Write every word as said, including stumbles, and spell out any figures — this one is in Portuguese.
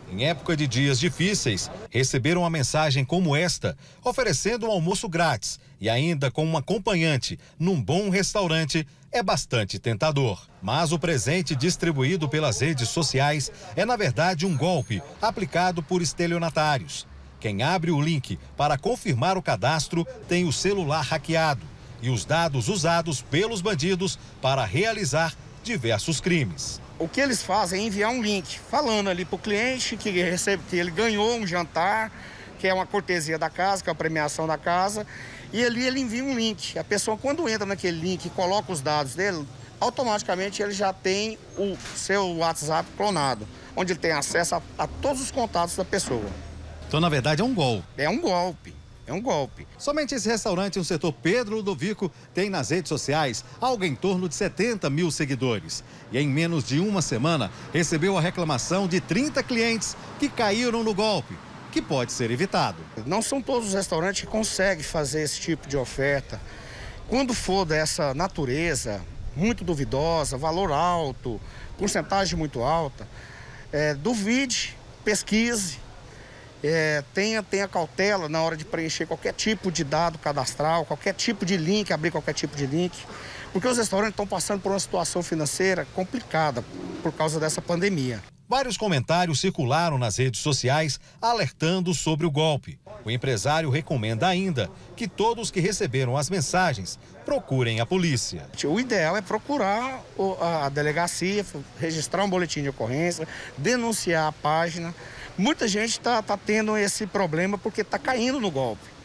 Em época de dias difíceis, receber uma mensagem como esta, oferecendo um almoço grátis e ainda com um acompanhante num bom restaurante, é bastante tentador. Mas o presente distribuído pelas redes sociais é, na verdade, um golpe aplicado por estelionatários. Quem abre o link para confirmar o cadastro tem o celular hackeado e os dados usados pelos bandidos para realizar diversos crimes. O que eles fazem é enviar um link falando ali para o cliente que, recebe, que ele ganhou um jantar, que é uma cortesia da casa, que é a premiação da casa, e ali ele envia um link. A pessoa, quando entra naquele link e coloca os dados dele, automaticamente ele já tem o seu WhatsApp clonado, onde ele tem acesso a, a todos os contatos da pessoa. Então, na verdade, é um golpe. É um golpe. É um golpe. Somente esse restaurante no setor Pedro Ludovico tem nas redes sociais algo em torno de setenta mil seguidores. E em menos de uma semana recebeu a reclamação de trinta clientes que caíram no golpe, que pode ser evitado. Não são todos os restaurantes que conseguem fazer esse tipo de oferta. Quando for dessa natureza, muito duvidosa, valor alto, porcentagem muito alta, é, duvide, pesquise. É, tenha, tenha cautela na hora de preencher qualquer tipo de dado cadastral, qualquer tipo de link, abrir qualquer tipo de link, porque os restaurantes estão passando por uma situação financeira complicada por causa dessa pandemia. Vários comentários circularam nas redes sociais alertando sobre o golpe. O empresário recomenda ainda que todos que receberam as mensagens procurem a polícia. O ideal é procurar a delegacia, registrar um boletim de ocorrência, denunciar a página. Muita gente está tá tendo esse problema porque está caindo no golpe.